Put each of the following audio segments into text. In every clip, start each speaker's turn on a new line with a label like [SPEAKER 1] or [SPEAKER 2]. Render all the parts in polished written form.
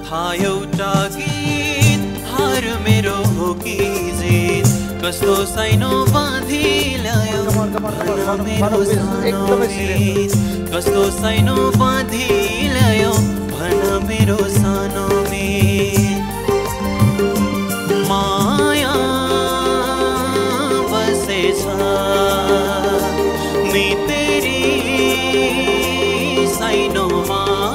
[SPEAKER 1] एउटा गीत हार मेरो हो कि जित कस्तो साइनो बाँधी ल्यायो मेरो सानो गीत कस्तो साइनो बाँधी ल्यायो भन मेरो सानो गीत माया बसेछ मी तेरी साइनोमा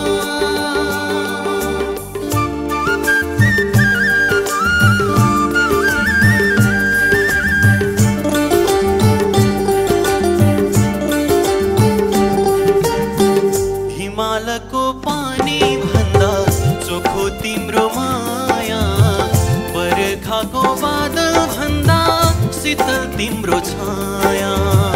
[SPEAKER 1] हिमालको पानी भन्दा चोखो तिम्रो माया बर्खाको बादल भन्दा शीतल तिम्रो छाया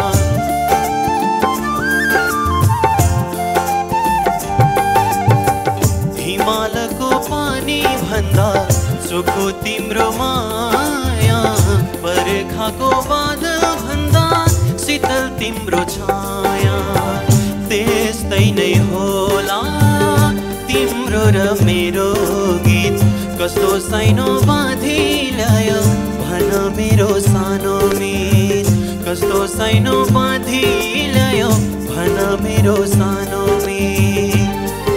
[SPEAKER 1] हिमालको पानी भन्दा चोखो तिम्रो माया बर्खाको बादल भन्दा शीतल तिम्रो छाया त्यस्तै नै होला तिम्रो र मेरो गीत कस्तो साइनो बाँधी ल्यायो भन मेरो सानो गीत कस्तो साइनो बाँधी ल्यायो भन मेरो सानो गीत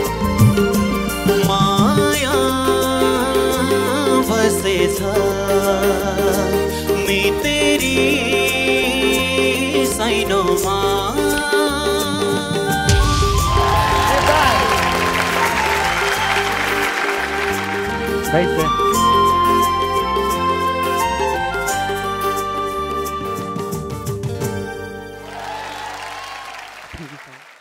[SPEAKER 1] माया बसेछ मी तेरी साइनोमा
[SPEAKER 2] Right there. Thank you, sir.